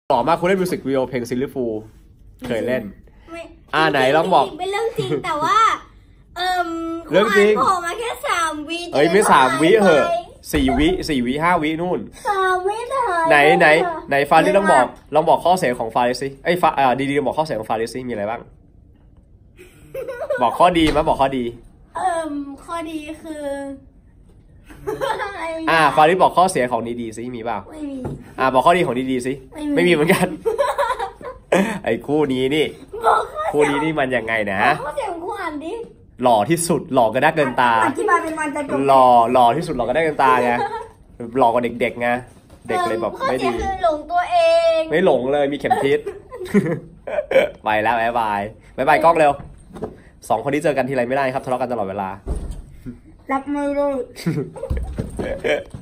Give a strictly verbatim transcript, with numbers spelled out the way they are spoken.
ต่อมาคุณเล่นมิวสิกวิดีโอเพลงซิลลี่ฟูลเคยเล่นอ่าไหนลองบอกเป็นเรื่องจริงแต่ว่าเอ่มเรื่องจริงโผล่มาแค่สามวิเอ้ยไม่สามวิเหอะสี่วิสี่วิห้าวินู่นสามวิไหนไหนไหนฟาริสลองบอกลองบอกข้อเสียของฟาริสสิไอ้ฟาอ่าดีๆบอกข้อเสียของฟาริสสิมีอะไรบ้างบอกข้อดีมั้ยบอกข้อดีเอ่มข้อดีคืออ่าฟาริสบอกข้อเสียของดีๆสิมีเปล่าไม่มีอ่าบอกข้อดีของดีๆสิไม่มีเหมือนกันไอ้คู่นี้นี่คู่นี้นี่มันยังไงนะข้อเสียของคู่อ่านดิหล่อที่สุดหล่อก็ได้เกินตาอธิบายเป็นมันจะจบหล่อหล่อที่สุดหล่อก็ได้เกินตาไงหล่อกว่าเด็กๆไงเด็กเลยแบบไม่ดีคือหลงตัวเองไม่หลงเลยมีเข็มทิศไปแล้วบ๊ายบายบ๊ายบายกล้องเร็วสองคนนี้เจอกันทีไรไม่ได้ครับทะเลาะกันตลอดเวลารับไม่ได้